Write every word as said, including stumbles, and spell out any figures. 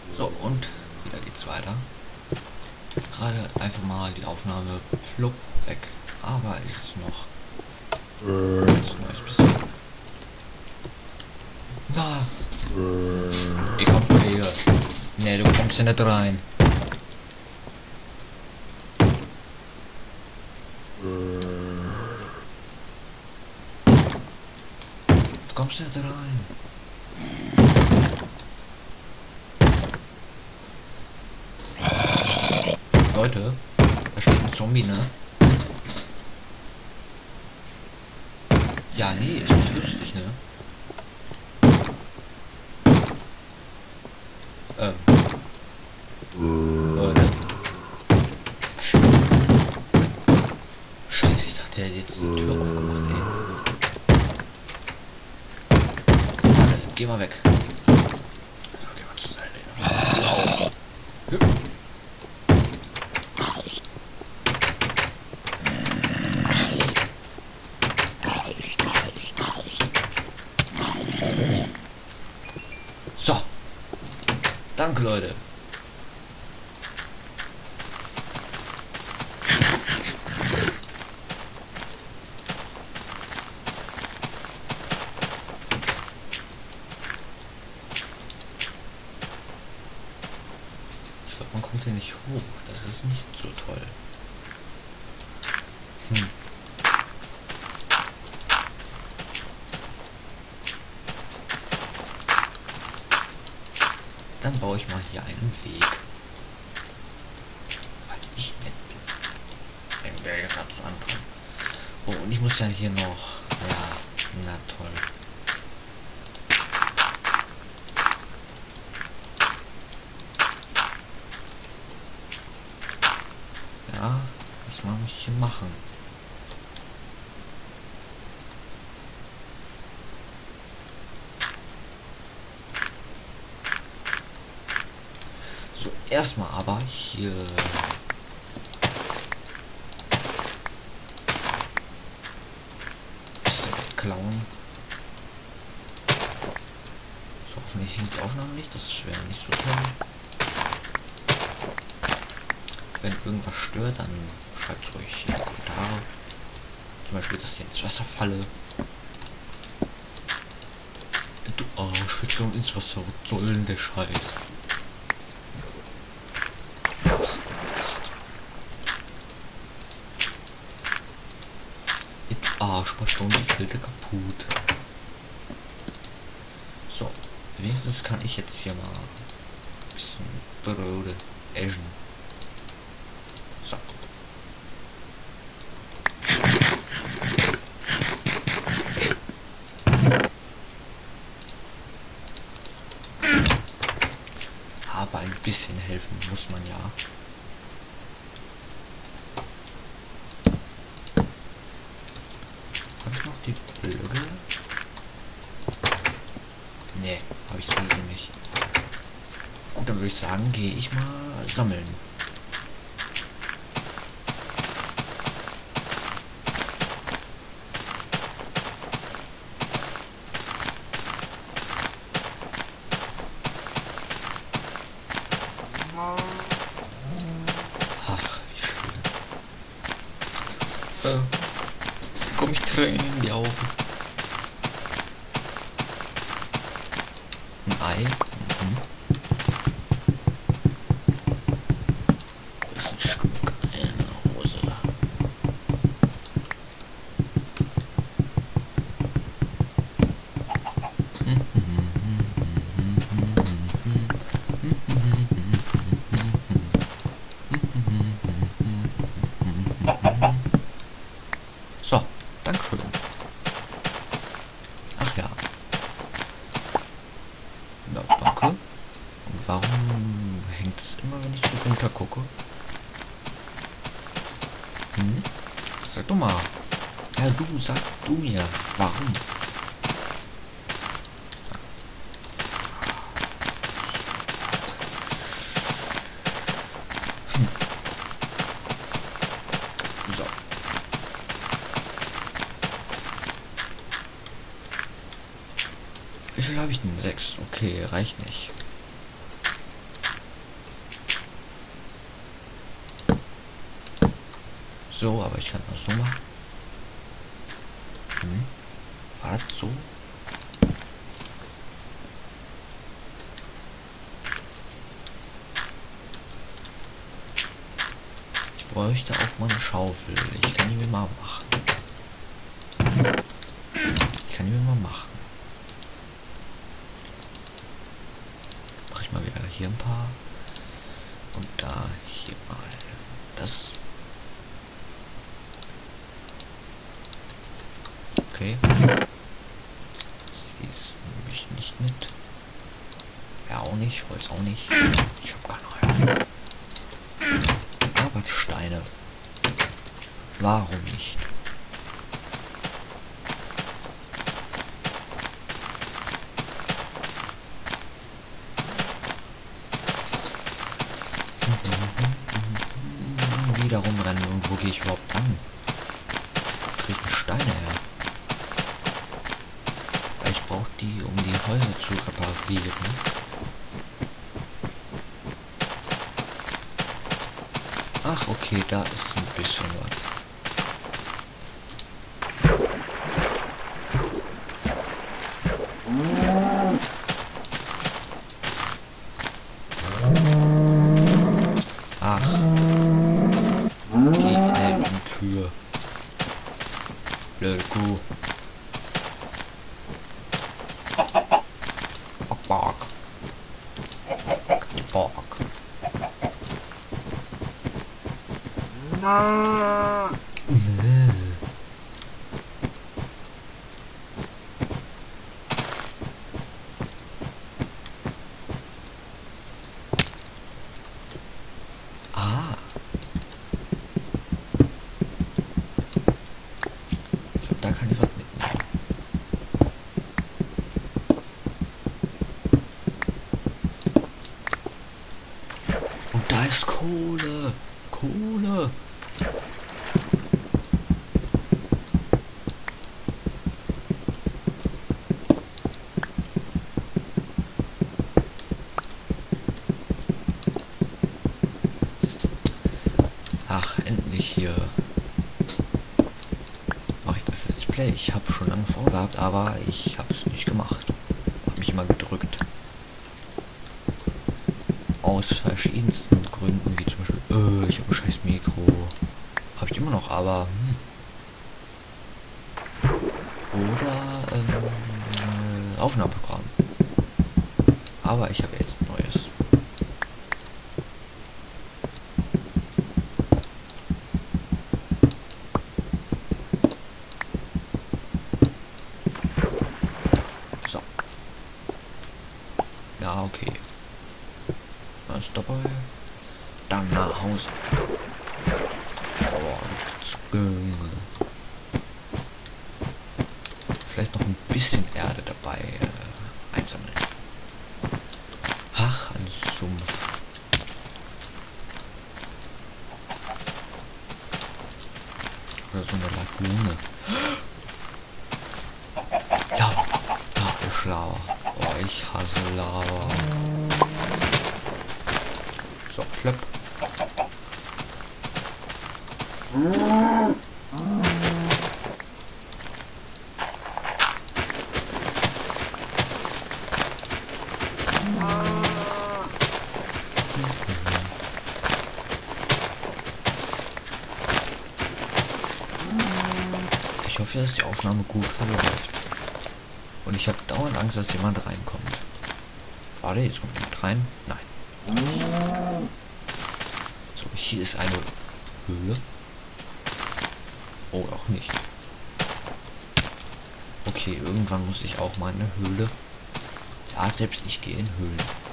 So, und wieder geht's weiter. Gerade einfach mal die Aufnahme flupp weg. Aber es ist noch ganz neues bisschen. Da! Ich komm, Kollege. Ne, du kommst hier nicht rein. Du kommst nicht rein. Leute, da steht ein Zombie, ne? Ja, nee, ist nicht lustig, ne? Ähm. Leute. Scheiße, ich dachte, er hätte jetzt die Tür aufgemacht, ey. Warte, geh mal weg. So, geh mal zur Seite, ja. Au. Hüpp. So. Danke, Leute. Ich glaube, man kommt hier nicht hoch. Das ist nicht so toll. Hm. Dann baue ich mal hier einen Weg. Weil ich nett bin. Wenn wir jetzt gerade ankommen. Oh, und ich muss ja hier noch. Ja, na toll. Ja, was mache ich hier machen? So, erstmal aber hier. Bisschen klauen. So, hoffentlich hängt die Aufnahme nicht, das wäre nicht so toll. Wenn irgendwas stört, dann schreibt es euch in die Kommentare. Zum Beispiel, dass ich ins Wasser falle. Du Arsch, wir fallen ins Wasser. Was soll denn der Scheiß? Ja, Mist. Du Arsch, was soll die Filter kaputt? So, wenigstens kann ich jetzt hier mal ein bisschen Brode essen. So. Aber ein bisschen helfen muss man ja. Habe ich noch die Blöcke? Nee, habe ich sowieso nicht. Und dann würde ich sagen, gehe ich mal sammeln. Ach, wie schön. Äh, komm ich Tränen in die Augen. Ein Ei. Mhm. Das ist ein Stück einer Hose. So, Dankeschön. Ach ja. Ja, danke. Und warum hängt es immer, wenn ich so runter gucke? Hm? Sag doch mal. Ja, du, sag du mir. Warum? Hm. So. Wie viel habe ich denn? Sechs. Okay, reicht nicht. So, aber ich kann das so machen. Hm. War das so? Ich bräuchte auch mal eine Schaufel. Ich kann die mir mal machen. Ich kann die mir mal machen. Mache ich mal wieder hier ein paar. Und da hier mal das. Okay. Sie ist nämlich nicht mit. Ja, auch nicht. Holz auch nicht. Ich hab keine Ahnung. Arbeitssteine. Warum nicht? Wiederum rennen. Und wo gehe ich überhaupt an? Kriege ich Steine her? Weil ich brauche die, um die Häuser zu reparieren. Ach, okay, da ist ein bisschen was. Ach, die alten Kühe. Blöde Kuh. Bock, bock. Bock. Ah. Ich glaube, da kann ich was mitnehmen. Und da ist Kohle. Kohle. Ach, endlich hier mache ich das Let's Play. Ich habe schon lange vorgehabt, aber ich habe es nicht gemacht. Habe mich immer gedrückt. Aus verschiedensten Gründen, wie zum Beispiel, äh, ich habe ein scheiß Mikro. Habe ich immer noch, aber hm. Oder ähm, äh, Aufnahmeprogramm. Aber ich habe jetzt ein neues. So. Ja, okay. Was dabei? Dann nach Hause. Oh, vielleicht noch ein bisschen Erde dabei äh, einsammeln. Ach, ein Sumpf. Oder so eine Lagune. Lava. Da ist Lava. Oh, ich hasse Lava. So, flip. Ich hoffe, dass die Aufnahme gut verläuft. Und ich habe dauernd Angst, dass jemand reinkommt. Warte, jetzt kommt jemand rein. Nein. So, hier ist eine Höhle. Oh, auch nicht. Okay, irgendwann muss ich auch mal in eine Höhle. Ja, selbst ich gehe in Höhlen.